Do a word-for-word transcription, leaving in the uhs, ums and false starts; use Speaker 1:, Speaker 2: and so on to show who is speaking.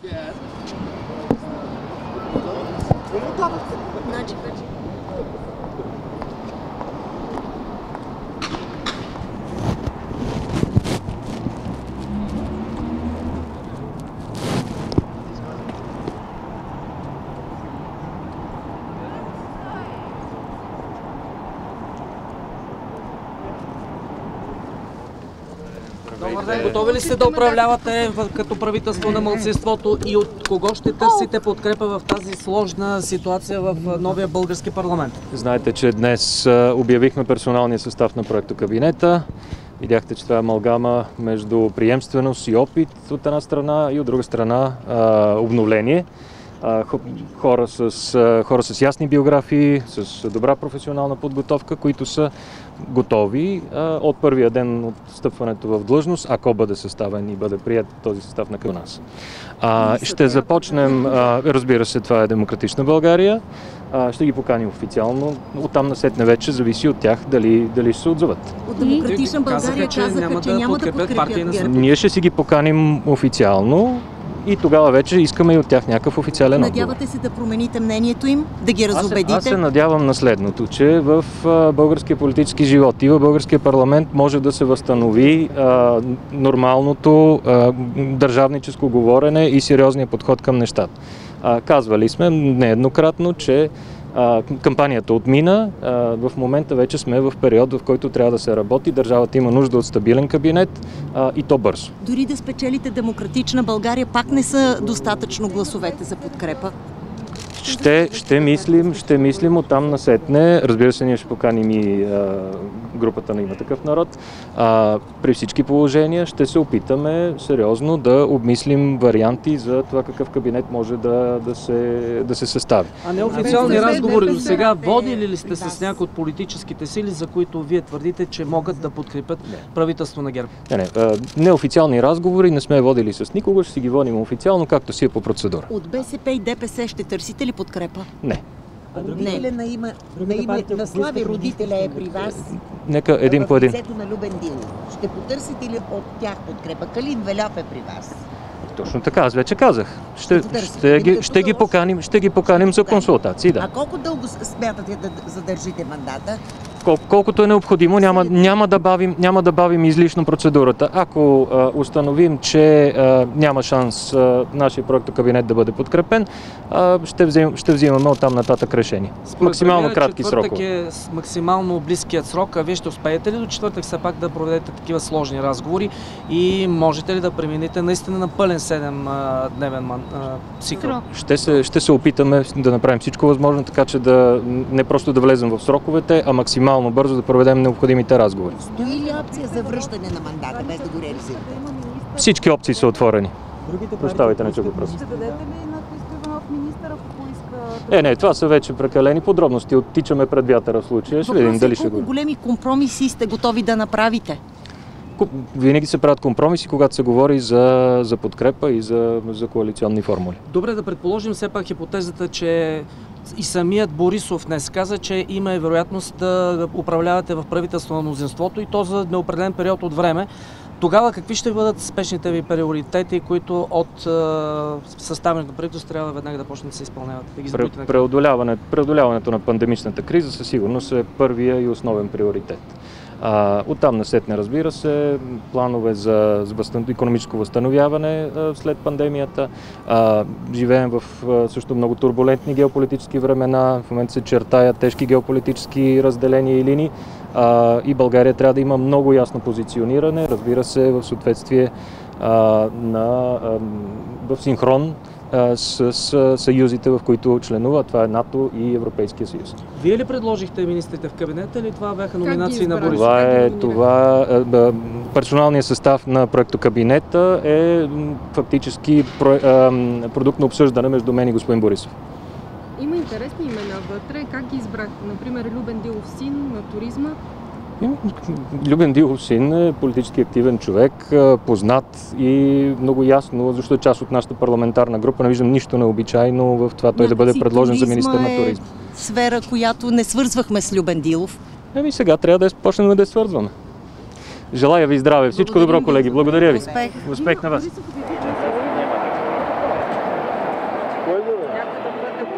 Speaker 1: Добър ден, готови ли сте да управлявате като правителство на малцинството и от кого ще търсите подкрепа в тази сложна ситуация в новия български парламент?
Speaker 2: Знаете, че днес обявихме персоналния състав на проектокабинета. Видяхте, че това е амалгама между приемственост и опит от една страна и от друга страна обновление. Хора с, хора с ясни биографии, с добра професионална подготовка, които са готови от първия ден от стъпването в длъжност, ако бъде съставен и бъде прият този състав на нас. А, ще започнем, а, разбира се, това е Демократична България, а, ще ги поканим официално, оттам насетне вече зависи от тях дали, дали ще се отзоват.
Speaker 3: От Демократична България казаха, че няма да, че няма да подкрепят ГЕРБ.
Speaker 2: Ние ще си ги поканим официално. И тогава вече искаме и от тях някакъв официален отговор.
Speaker 3: Надявате се да промените мнението им, да ги разубедите?
Speaker 2: Аз, аз се надявам на следното, че в а, българския политически живот и в българския парламент може да се възстанови а, нормалното а, държавническо говорене и сериозния подход към нещата. А, казвали сме нееднократно, че А, кампанията отмина. А, в момента вече сме в период, в който трябва да се работи. Държавата има нужда от стабилен кабинет а, и то бързо.
Speaker 3: Дори да спечелите Демократична България, пак не са достатъчно гласовете за подкрепа?
Speaker 2: Ще, ще мислим, ще мислим оттам насетне. Разбира се, ние ще поканим и а, групата на Има такъв народ. А, при всички положения ще се опитаме сериозно да обмислим варианти за това какъв кабинет може да, да, се, да се състави.
Speaker 1: А неофициални разговори до сега водили ли сте с някои от политическите сили, за които вие твърдите, че могат да подкрепят правителство на ГЕРБ?
Speaker 2: Не, не. А, неофициални разговори не сме водили с никого, ще си ги водим официално, както си е по процедура.
Speaker 3: От БСП и ДПС ще търсите ли подкрепа?
Speaker 2: Не.
Speaker 4: А родителя на има, на, има, на Слави родителя е при вас.
Speaker 2: Нека един по един.
Speaker 4: В лицето на Любен Дилов. Ще потърсите ли от тях подкрепа? Калин Велев е при вас.
Speaker 2: Точно така, аз вече казах. Ще, ще, ще, ги, ще, ги, поканим, ще ги поканим за консултации. Да.
Speaker 4: А колко дълго смятате да задържите мандата?
Speaker 2: Кол, колкото е необходимо, няма, няма, да бавим, няма да бавим излишно процедурата. Ако а, установим, че а, няма шанс а, нашия проектокабинет да бъде подкрепен, а, ще, взим, ще взимаме оттам нататък решение. С максимално кратки срокове.
Speaker 1: Четвъртък е максимално близкият срок, а вие ще успеете ли до четвъртък все пак да проведете такива сложни разговори и можете ли да преминете наистина на пълен седемдневен цикъл?
Speaker 2: Ще се, ще се опитаме да направим всичко възможно, така че да не просто да влезем в сроковете, а максимално бързо да проведем необходимите разговори.
Speaker 4: Стои ли опция за връщане на мандата, без да го реализирате?
Speaker 2: Всички опции са отворени. Прощавайте, не чух въпроса.
Speaker 5: Ще дадете ли на Христо Иванов министър, ако поиска?
Speaker 2: Е, не, това са вече прекалени подробности. Оттичаме пред вятъра в случая. Ще видим дали ще го...
Speaker 3: Колко големи компромиси сте готови да направите?
Speaker 2: Винаги се правят компромиси, когато се говори за, за подкрепа и за, за коалиционни формули.
Speaker 1: Добре, да предположим все пак хипотезата, че и самият Борисов днес каза, че има и вероятност да управлявате в правителство на мнозинството и то за неопределен период от време. Тогава какви ще бъдат спешните ви приоритети, които от съставянето на правителство трябва веднага да почнат да се изпълняват? Да ги
Speaker 2: Пре, преодоляване, преодоляването на пандемичната криза със сигурност е първия и основен приоритет. А, оттам насетне, разбира се, планове за, за възстан... икономическо възстановяване а, след пандемията. А, живеем в а, също много турбулентни геополитически времена. В момента се чертаят тежки геополитически разделения и линии. А, и България трябва да има много ясно позициониране, разбира се, в съответствие а, на, а, в синхрон С, с съюзите, в които членува. Това е НАТО и Европейския съюз.
Speaker 1: Вие ли предложихте министрите в кабинета или това бяха номинации на Борисов?
Speaker 2: Това е това. Е, персоналният състав на проектокабинета е фактически про, е, продукт на обсъждане между мен и господин Борисов.
Speaker 5: Има интересни имена вътре. Как ги избрахте? Например, Любен Дилов син на туризма.
Speaker 2: Любен Дилов син е политически активен човек, познат и много ясно, защото е част от нашата парламентарна група. Не виждам нищо необичайно в това той да бъде предложен за министър на туризма.
Speaker 3: Е сфера, която не свързвахме с Любен Дилов.
Speaker 2: Еми сега трябва да почнем да я свързваме. Желая ви здраве, всичко добро, колеги. Благодаря ви.
Speaker 3: Успех.
Speaker 2: Успех на вас.
Speaker 6: очаквате да бъдете